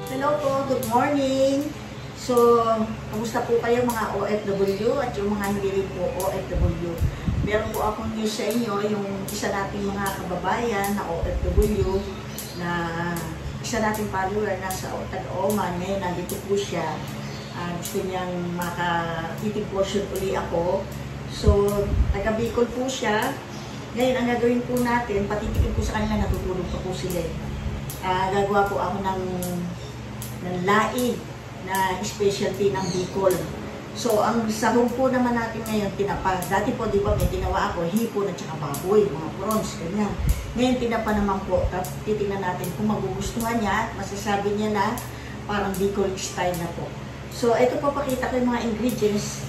Hello po, good morning. So, kamusta po kayo mga OFW at yung mga hindi rin po OFW? Meron po akong news sa inyo, yung isa nating mga kababayan na OFW na isa nating follower na sa Oman. Ngayon, nandito po siya. Gusto niyang makatitig portion uli ako. So, taga-Bicol po siya. Ngayon, ang gagawin po natin, patitikin po sa kanila, natutulog pa po sila. Gagawa po ako ng laing na specialty ng Bicol. So, ang sahog po naman natin ngayon, tinapa. Dati po, di ba, may ginawa ako, hipon at saka baboy, mga prawns, ganyan. Ngayon, tinapa naman po. Tapos, titingnan natin kung magugustuhan niya at masasabi niya na parang Bicol style na po. So, ito po, pakita ko yung mga ingredients.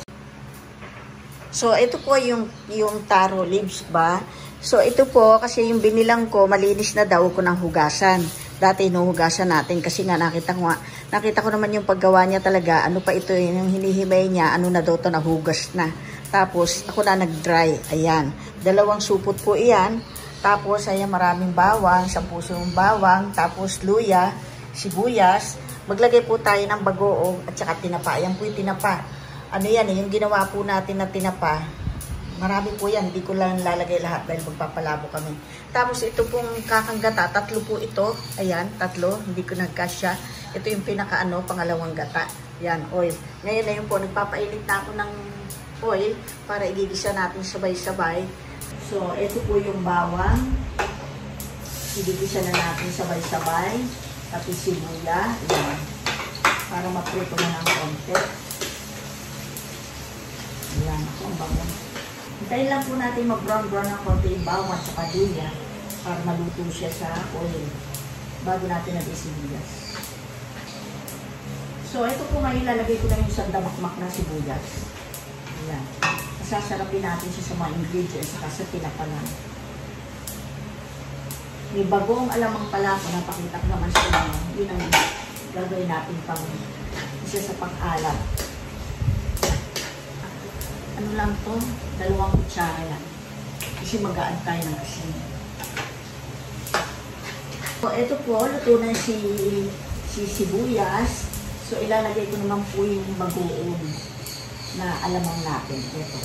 So, ito po yung taro leaves ba? So, ito po, kasi yung binilang ko, malinis na daw ko ng hugasan. Dati inuhugasan natin kasi nga nakita ko naman yung paggawa niya talaga. Ano pa ito yung hinihimay niya, ano na daw to, nahugas na. Tapos, ako na nag-dry. Ayan. 2 supot po iyan. Tapos, ayan, maraming bawang, 10 pusong bawang. Tapos, luya, sibuyas. Maglagay po tayo ng bagoong at saka tinapa. Ayan po yung tinapa. Ano yan, yung ginawa po natin na tinapa. Marami po yan, hindi ko lang lalagay lahat dahil magpapalabo kami. Tapos ito pong kakanggata, 3 po ito. Ayan, 3, hindi ko nagkasya. Ito yung pangalawang gata. Yan, oil. Ngayon na yun po, nagpapainit na ako ng oil para igigisa natin sabay-sabay. So, ito po yung bawang. Igigisa na natin sabay-sabay. Tapos sibuya. Ayan. Para maprito na ng konti. Ayan, ako ang bawang. Hintayin lang po natin mag-brown-brown ng konti yung bawang at saka luya para maluto siya sa oil bago natin nag-isibuyas. So, ito po ngayon lalagay ko lang yung sandamakmak na sibuyas. Ayan. Masasarapin natin siya sa mga ingredients saka sa tinapalan. May bagong alamang pala ko, napakita ko naman sa inyo. Yun ang gagawin natin pang isa sa pang-alat. Ano lang to? 2 kutsara lang. Kasi magaan tayo ng asin. So, ito po, luto na si sibuyas. So, ilalagay ko naman po yung bagoong na alamang natin. Ito.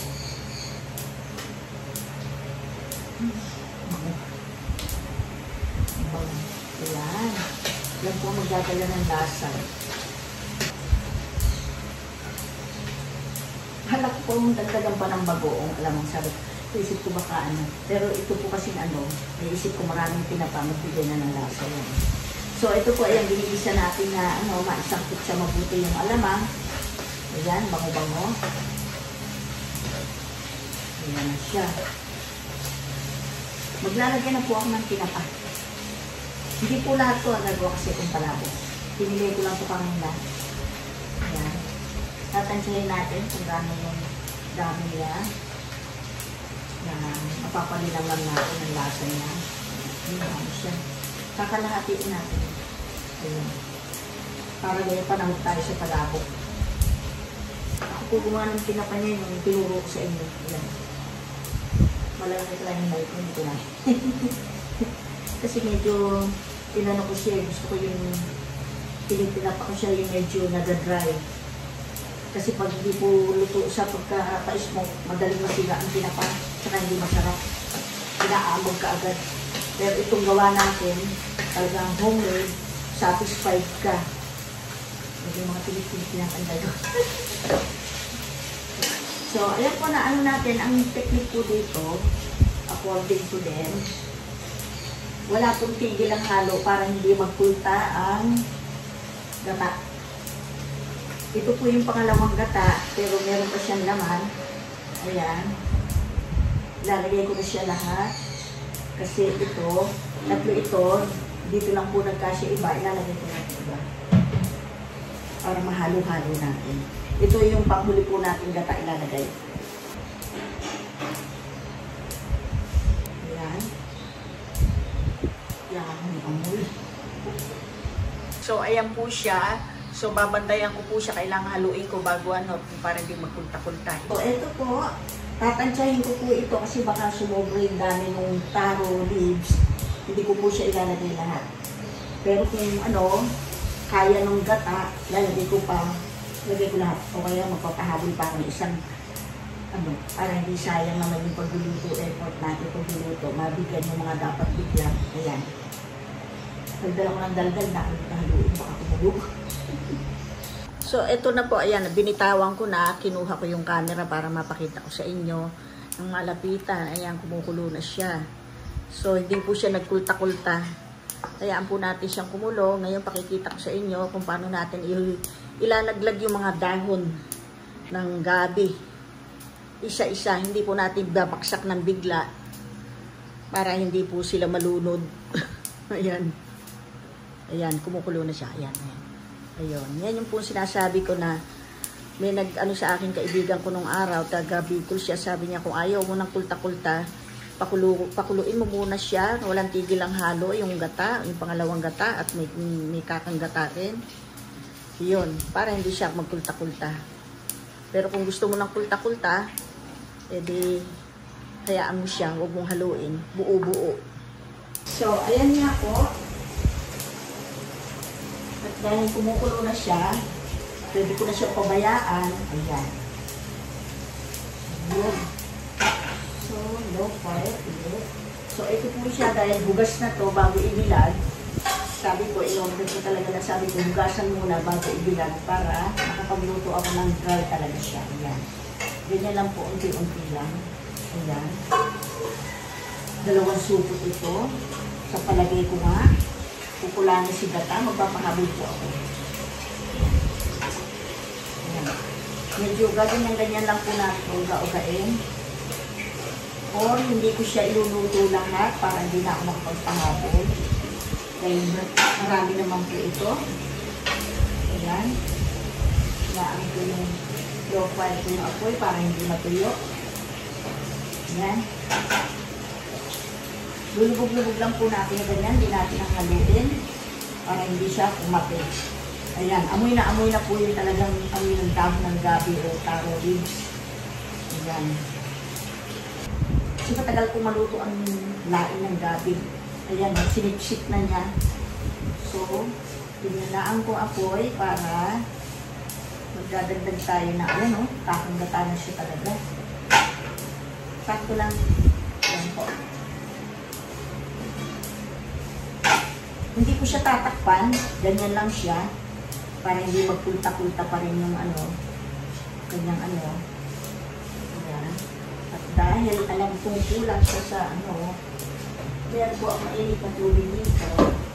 Ayan. Yan po magdadala ng lasa. Halak po mong dagdagan pa ng bagoong. Alam mo, sabi, isip ko baka ano. Pero ito po kasi ano, naisip ko maraming tinapa, magbigay na ng lasa yan. So, ito po ay ang ginigisa natin na ano, maisangkot siya mabuti yung alamang. Ayan, bango-bango. Ayan na siya. Maglalagay na po ako ng tinapa. Hindi po lahat to ang nagawa kasi itong palabo. Pinili ko lang po kanina. Ayan. Tatansyahin natin kung gano'n yung dami niya. Mapapalilang lang natin ang lasa niya. Ayan siya. Kakalahatiin natin. Ayan. Para ganyan panahog tayo sa palabok. Ako po gumawa ng tinapa niya yung tinuro ko sa inyo. Ayan. Malamit lang yung light. Hindi ko lang. Kasi medyo tinanong ko siya. Gusto ko yung tinitinapa ko siya yung medyo nag-dry. Kasi pag hindi po luto sa pagka-pa-smoke, madaling masiga ang tinapa, saka hindi masarap. Inaamog ka agad. Pero itong gawa natin, talagang homemade, satisfied ka. May mga pilit-pilit pinakanda doon. So, ayan po na ano natin, ang technique po dito, according to them, wala pong tigil ang halo para hindi magpulta ang gata. Ito po yung pangalawang gata, pero meron pa siyang laman. Ayan. Lalagay ko na siya lahat. Kasi ito, 3 ito, dito lang po nagkasya iba. Ilalagay ko na iba. Para mahalo-halo natin. Ito yung panghuli po natin gata ilalagay. Ayan. Yan, amoy. So, ayan po siya. So, babandayan ko po siya. Kailangan haluin ko bago ano, para hindi magpunta-punta. So, ito po. Tatansyahin ko po ito kasi baka sumobra yung dami ng taro leaves. Hindi ko po siya ilalagay lahat. Pero kung ano, kaya ng gata, lalagay ko lahat. O kaya magpapahabol pa ng isang para hindi sayang naman yung pagluluto, effort natin pagluluto, mabigyan yung mga dapat bigyan. Ayan. Daldal ako ng daldal, nakalimutan, baka kumulog. So, ito na po, ayan, binitawan ko na, kinuha ko yung camera para mapakita ko sa inyo ng malapitan. Ayan, kumukulo na siya. So, hindi po siya nagkulta-kulta. Hayaan po natin siyang kumulo. Ngayon, pakikita ko sa inyo kung paano natin ilalaglag yung mga dahon ng gabi. Isa-isa, hindi po natin babaksak ng bigla para hindi po sila malunod. Ayan. Ayan, kumukulo na siya. Ayan, ayan. Ayun, yan yung po sinasabi ko na may sa akin kaibigan ko nung araw, taga Bicol siya, sabi niya kung ayaw mo ng kulta-kulta, pakuluin mo muna siya, walang tigil ang halo, yung gata, yung pangalawang gata, at may kakang gata rin. Yun, para hindi siya magkulta-kulta. Pero kung gusto mo ng kulta-kulta, edi hayaan mo siya, huwag mong haluin, buo-buo. So, ayan nga po. At dahil kumukulo na siya, pwede ko na siya pabayaan. Ayan. Ayan. So, low fire. So, ito po siya dahil hugas na to bago ibilad. Sabi ko, in-order ko talaga na sabi ko, hugasan muna bago ibilad para makapagluto ako ng dry talaga siya. Ayan. Ganyan lang po, unti-unti lang. Ayan. 2 supot ito. Sa palagay ko nga. Pupulanin si gata, magpapahabol po ako. Ayan. Medyo ganyan lang po natin uga-ugain. Or hindi ko siya iluluto lahat para hindi na ako makapagpahabol. Dahil marami naman po ito. Ayan. Hinaan ko yung low fire ko yung apoy para hindi matuyo. Ayan. Lulubog-lubog lang po natin na ganyan, hindi natin ang haluin para hindi siya kumati. Ayan, amoy na po yun talagang amoy ng dahon ng gabi o taro leaves. Ayan. Kasi matagal kong maluto ang lain ng gabi. Ayan, sinipsip na niya. So, pinalaan ko apoy para magdadagdag tayo na, ayan o, kakang-gata na siya talaga. Sakto lang. Ayan po. Hindi ko siya tatakpan, ganyan lang siya, para hindi magpulta-pulta pa rin yung kanyang Ayan. At dahil alam kong kulang siya sa meron po ang mainit na tubig dito,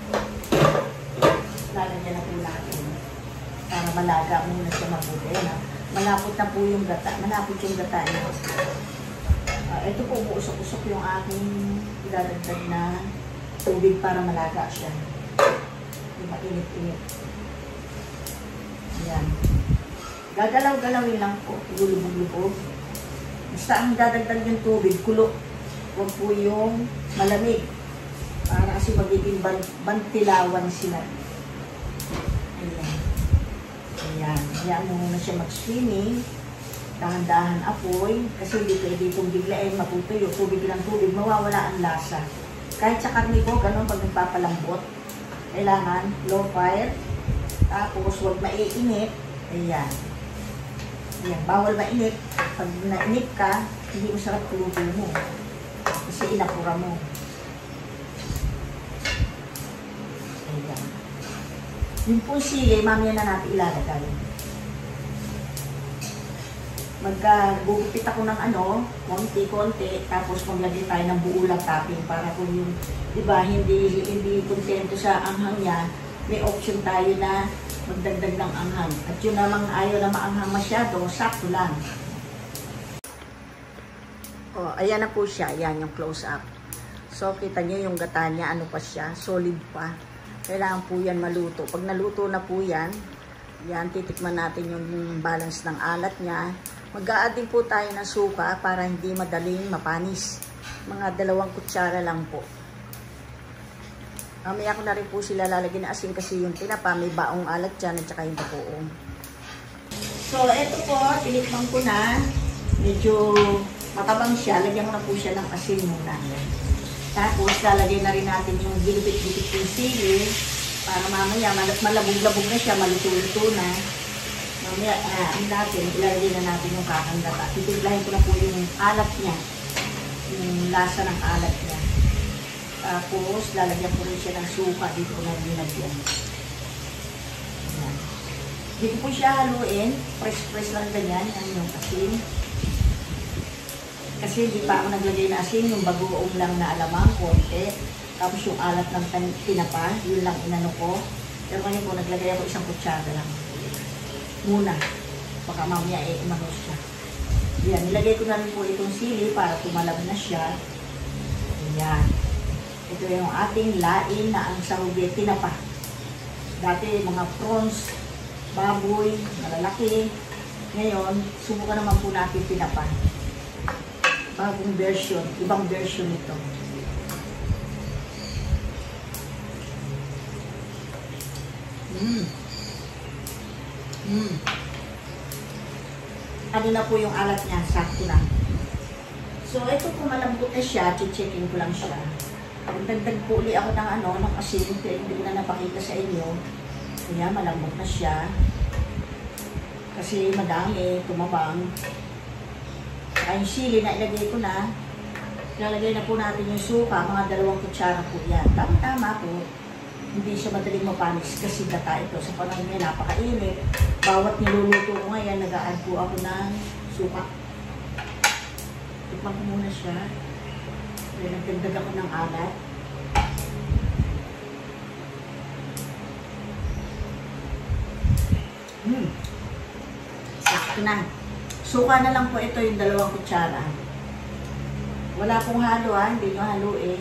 lalagyan na po natin, para malaga muna siya mabuti. Malapot na po yung gata, malapot yung gata niya. Ito po, umusok-usok yung aking ilalagdag na tubig para malaga siya. Yung mainit-init. Ayan. Gagalaw-galawin lang po. Lulubog-lubog. Basta ang dadagdag yung tubig, kulo. Huwag po yung malamig. Para kasi magiging bantilawan sila. Ayan. Ayan. Ayan mo muna siya mag-swimming. Dahan-dahan apoy. Kasi hindi pwede itong biglain, matutuyo. Tubig lang tubig. Mawawala ang lasa. Kahit sa karne po, ganun pag nagpapalambot. Kailangan low fire. Tapos huwag maiinit. Ayan. Ayan. Bawal mainit. Pag nainit ka, hindi masarap kuluto mo. Kasi inapura mo. Ayan. Yung po sili, mamaya na natin ilalagay. Magkagugupit ako ng konti-konti, tapos maglagay tayo ng buulang topping para kung yung, di ba, hindi kontento sa anghang niya, may option tayo na magdagdag ng anghang. At yun namang ayaw na maanghang masyado, sakto lang. O, ayan na po siya, ayan yung close up. So, kita nyo yung gata niya, pa siya, solid pa. Kailangan po yan maluto. Pag naluto na po yan, titikman natin yung balance ng alat niya. Mag-a-add din po tayo ng suka para hindi madaling mapanis. Mga 2 kutsara lang po. Mamaya ko na rin po sila lalagyan na asin kasi yung tinapa may baong alat dyan at saka yung bagoong. So, eto po, tinikman ko na. Medyo matabang siya. Lagyan ko na po siya ng asin muna. Tapos, lalagyan na rin natin yung gilipit-gilipit yung sili. Para mamaya, malabog-labog na siya, maluto-luto na. Mamaya, natin, ilalagay na natin yung kakanggata. Titiglahin ko na po yung alat niya. Yung lasa ng alat niya. Tapos, lalagyan ko rin siya ng suka. Dito ko na nilagyan. Ayan. Dito po siya haluin. Press lang ganyan. Yan yung asin. Kasi hindi pa ako naglagay na asin. Yung bagoong lang na alamang, konti. Tapos yung alat ng tinapa, yun lang inano ko. Pero ngayon po, naglagay ako isang kutsara lang. Muna. Baka mamaya umano siya. Yan, nilagay ko na rin po itong sili para tumalab na siya. Ayan. Ito yung ating lain na ang sarugit tinapa. Dati mga prawns, baboy, malalaki. Ngayon, subukan naman po natin tinapa. Bagong version, ibang version ito. Ano na po yung alat niya, sakto na. So, ito po malambot na siya, checking ko lang siya. Dagdag po ulit ako ng asin, pero hindi ko na napakita sa inyo. Kaya malambot na siya. Kasi madami, tumabang. Saka yung sili na ilagay ko na. Ilalagay na po natin yung suka, mga 2 kutsara po yan. Tama-tama po. Hindi siya madaling mapanis kasi gata ito. Sa panahon niya, napakainit. Bawat niluluto ko ngayon, nag-a-add po ako ng suka. Tikman ko muna siya. Kaya nagdagdag ako ng alat. Sakto na. Suka na lang po ito yung 2 kutsara. Wala pong halo hindi nyo haluin.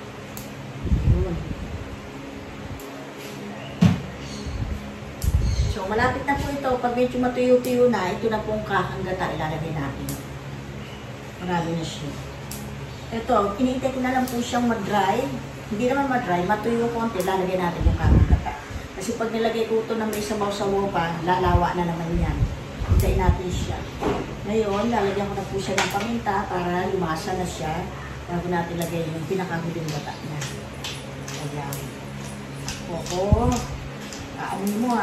So, malapit na po ito. Pag medyo matuyo-tuyo na, ito na pong kakanggata ilalagay natin. Marami na siya. Ito, hinihintay ko na lang po siyang mag-dry. Hindi naman mag-dry, matuyo konti, lalagay natin yung kakanggata. Kasi pag nilagay ko ito na may sabaw-sabaw pa, lalawa na naman yan. Hintayin natin siya. Ngayon, lalagyan ko na po siya ng paminta para lumasa na siya. Bago natin lagay yung pinakahuling gata niya. Ayan. Oo. Kaamin mo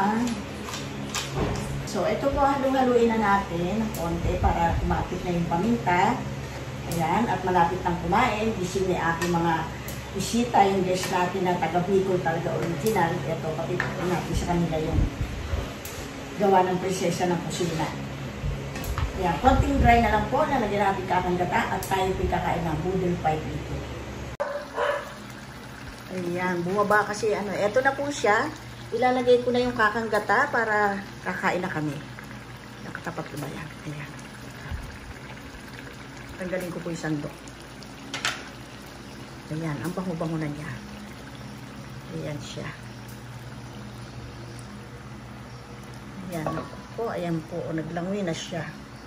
So, ito po, halu-haluin na natin ng konti para kumapit na yung paminta. Ayan, at malapit ng kumain. Gising na aking mga bisita, yung guest natin na taga-Bicol talaga original. Ito, kapit natin sa kanila yung gawa ng prinsesa ng kusina. Ayan, konting dry na lang po. Nalagyan natin kakanggata at tayo pinakain ng boodle pie dito. Ayan, bumaba kasi eto na po siya. Ilalagay ko na yung kakanggata para kakain na kami. Nakatapat ko ba yan? Ayan. Tanggalin ko po yung sandok. Ayan, ang bango-bango na niya. Ayan siya. Ayan po, ayan po. Naglangoy na siya.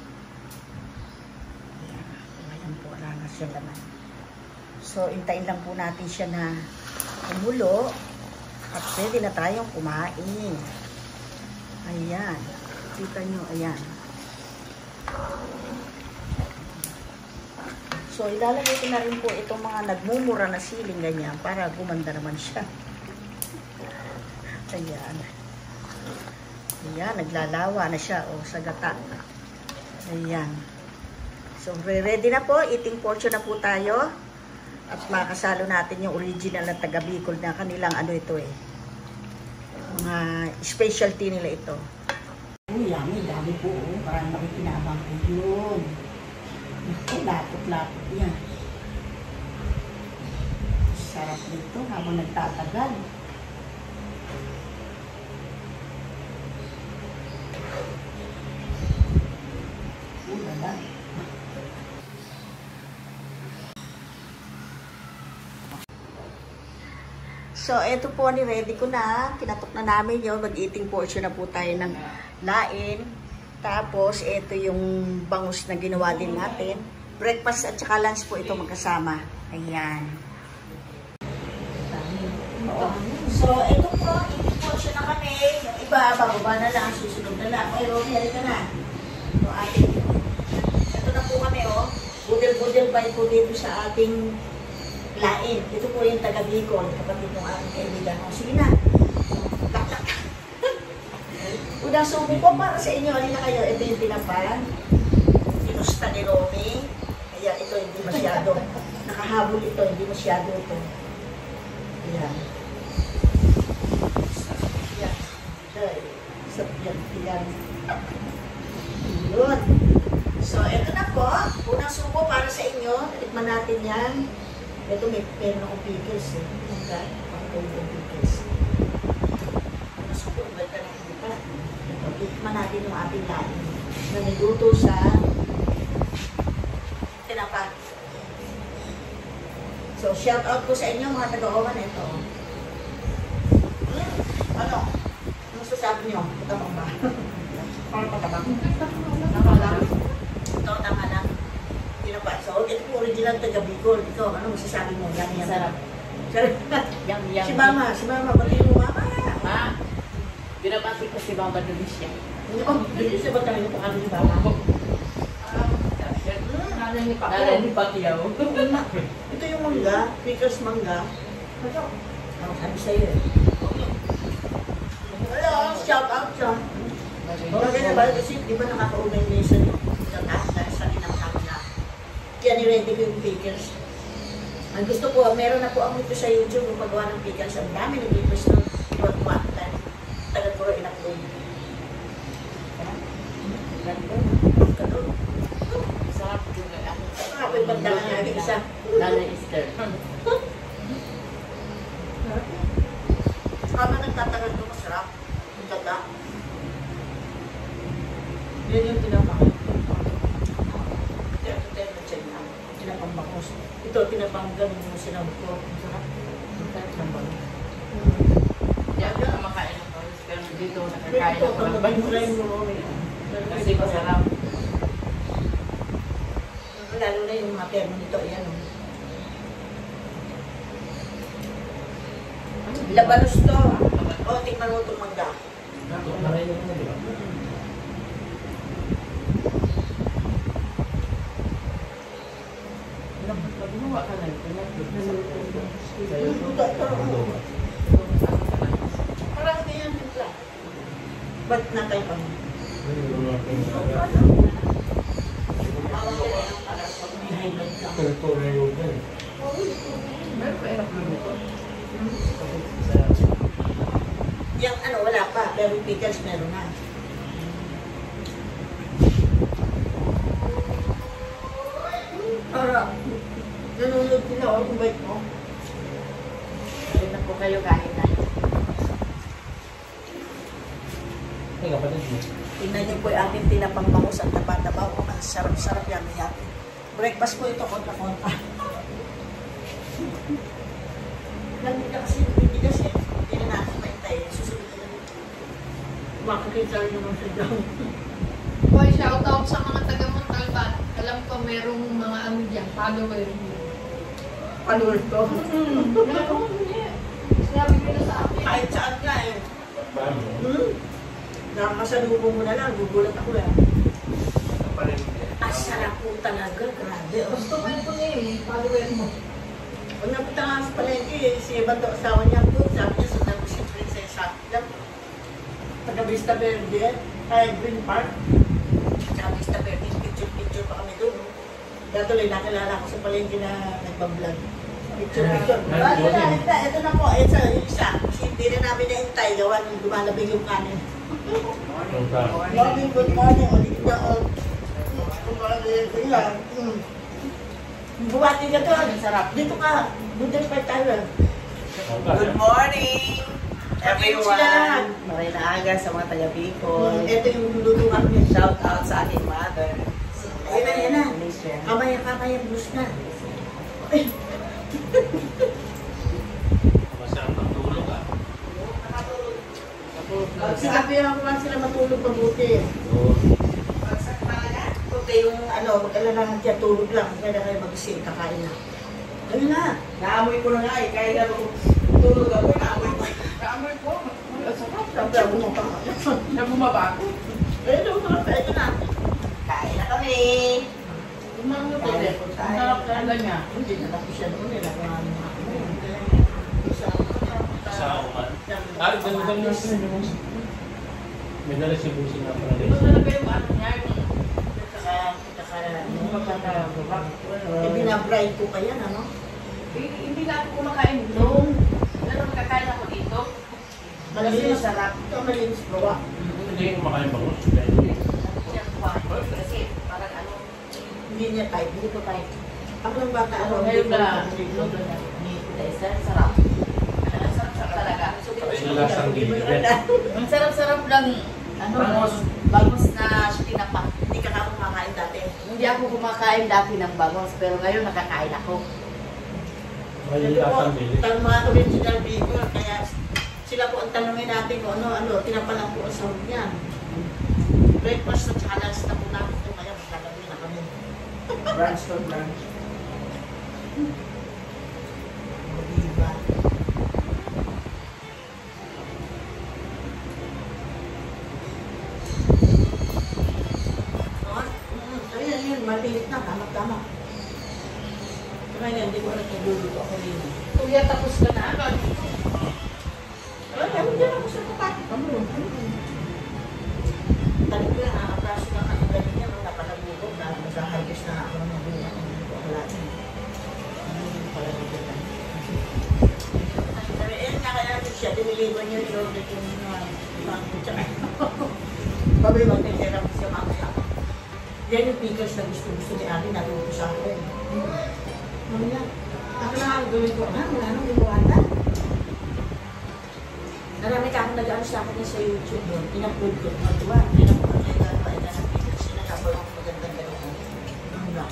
Ayan po, wala na siya naman. So, intayin lang po natin siya na umulo. At pwede na tayong kumain. Ayan. Kita nyo, ayan. So, ilalagay ko na rin po itong mga nagmumura na siling ganyan para gumanda naman siya. Ayan. Ayan, naglalawa na siya sa gata. Ayan. So, ready na po. Eating portion na po tayo. At makasalo natin yung original na taga-Bicol na kanilang ito mga specialty nila ito. Uy, yummy. Dami po. Parang makikinabang po yun. Lapot-lapot yan. Sarap nito habang nagtatagal. Lala. So, ito po, ni-ready ko na. Kinatok na namin yun. Mag-eating portion na po tayo ng lain. Tapos, ito yung bangus na ginawa din natin. Breakfast at saka lunch po ito magkasama. Ayan. So, ito po, eating portion na kami. Yung iba, bababa na lang, susunod na lang. Ay, Romy, halika na. So, ito na po kami, Budel-budel pa po dito sa ating lain. Ito po yung taga-Bicol, kapatid ng aking kaibigan. Sige na. Unang subo ko para sa inyo. Halina kayo. Ito yung tinapan. Ginusta ni Romy. Kaya ito hindi masyado. Nakahabol ito. Hindi masyado ito. Ayan. Ayan. Ayan. Ayan. Yun. So, ito na po. Unang subo para sa inyo. Tikman natin yan. Ito may meron akong pickles eh. Okay? Ang pickles. Unang subo. Ba't ka nakikita? Ito. Tikman natin yung ating lain. Na niluto sa tinapa. So, shout out po sa inyo mga taga-oman ito. Ano? Ano sasabi nyo? Matabang ba? Parang matabang. Tama lang. Ito, tama lang. Tinapa. So, ito po original taga-Bicol. Ito, ano masasabi mo? Yan, yan. Sarap. Yang. Si Mama, pati mo Mama. Ma, binabati ko si Mama Delicia. Oh, bilis na ba tayo pa kami ni Mama? Nanay ni Pacquiao. Ito yung mangga, pickles mangga. Ano? Ang sabi sa'yo eh. Hello, shout out siya. Okay na ba? Kasi di ba nakaka-umay na isa nyo? Sa taas, dahil sa ninang na. Kaya ni-ready ko yung pickles. Ang gusto ko, meron na po ako ito sa YouTube kung pagawa ng pickles. Ang dami ng pickles ng iwat-wat. Tagal ko rin in-upload. Ganito. Ganito. Sarap yung Ako yung bandangan natin isa. Nanay Esther. Habang nagtatagal ko, masarap. Ang ganda. Yan yung tinapang. Ito tayo na dyan na. Tinapang bakos. Ito, tinapang ganun yung sinabot ko. Ang sarap. Ang sarap ng balo. Hindi ako kumakain ng Paris, pero dito nakakain ako ng bangus. Kasi masarap. Lalo na yung mga perno nito. Ayan. Labanos to. O, tingnan mo itong mangga. Gumawa ka na ito. Parang hindi yan timpla. Ba't natay pa mo? Yung ano, wala pa. Pero yung pickles meron na. Para, nanunod nila ako kung bait mo. Ayun na po kayo kain na. Tingnan niyo po yung ating tinapang bangus at taba-taba. O, ang sarap-sarap yan. Breakfast ko ito, konta-konta. Hindi na kasi bibigas eh. Hindi na natin maintay. Susunod na lang. Makakita rin naman sa dyan. Boy, shoutout sa mga taga-Montalban. Alam ko merong mga ano dyan, follower niyo. Follower ko. Sinabi ko na sa akin. Kahit saan nga eh. Nakasalubong mo na lang, gugulat ako eh. Sarap po talaga, grabe. Gusto ko ito niya eh, follower mo. Pag napunta nga sa palengke, si Evan daw asawa niya po, sabi niya sa Dago si Prinsesa. Taga Vista Verde, kaya Green Park. Taga Vista Verde, picture pa kami doon. Kaya tuloy nakilala ko sa palengke na nagbablog. Picture. Ito na po, ito yung isa. Kasi hindi rin namin na-intay, gawa nung lumalabing yung kanin. Morning, good morning, ulit na all. Buwati ka doon. Sarap. Dito ka. Budel pa tayo. Good morning, everyone. Maray na aga sa mga taga-Bicol. Ito yung luluhan niya. Shout out sa aking mother. Ayan na. Alicia. Kamaya, bus na. Masarap ang tulog ah. Sinabi ako lang sila matulog mabuti. Okay, yung ano, mag-alala dyan, tulog lang. Kaya kayo mag-isip, kakain na. Ayun na. Naamoy ko na nga eh. Kahit na tulog ako, naamoy ko. Kaamoy ko. Sarap. Sabi ako mo pa. Nabumaba ako. Ito na. Kain na kami. Umang mo tayo. Ang sarap talaga niya. Hindi na lang siya noon. Nila ko nga naman. Sa uman. Ah, dala-dala na sila. May dala si Busi na pala. Ito talaga yung ano niya, yung magkakagawa. Binabride ko pa yan, ano? Hindi na ako kumakain doon. Pero magkakain ako dito. Kasi masarap. Ito malinis gawa. Hindi yung kumakain ba ko? Siya kumain. Kasi parang ano, Hindi niya type. hindi ko tayo. Ako ng bata, ano? Ngayon na, ni Tessa, sarap. Sarap talaga. Lasang gilid. Ang sarap-sarap lang, ano, bangus na tinapa. Hindi ka na kumakain dati. Hindi ako kumakain dati ng bangus, pero ngayon nakakain ako. May lasang gilid. Mga original people, kaya sila po ang tanongin natin kung ano, tinapalang po ang sahog niyan. Breakfast at saka lunch na po natin ito, kaya maglalagay na kami. Brunch for brunch. Diba? Ayun, yun, maliit na, tama-tama. Kaya hindi ko alam kung luluto ako rin. Kuya, tapos ka na. Ay, dyan ako sa kapatid. Tali ko yan, nakapraso na ka ng galing yan, napalagugod na mag-harvest na ako ng mga hindi ko akalain. Hindi pala dito na. Sabi, nga kaya siya, diniliwan niyo yung order yung mga tsaka. Babi, magtitira ko siya mamaya. Yan yung pickles na gusto ni Ali, natuto sa akin. Mamaya, ako na ang gawin ko, wala nang gumawa. Marami ka akong nag-ano sa akin sa YouTube doon. In-upload ko. Matuwa. In-upload ko yung gano'n. Ay, gano'n video. Sinakabal ako magandang gano'n. Ang lang.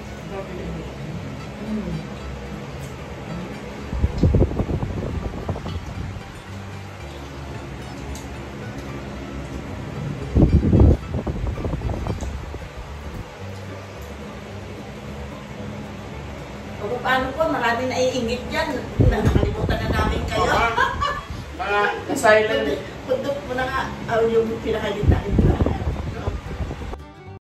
O paano po? Marami na iingit dyan. Nakalimutan na namin kayo. Mga silent. Pundok mo na nga, yung pinakagitna.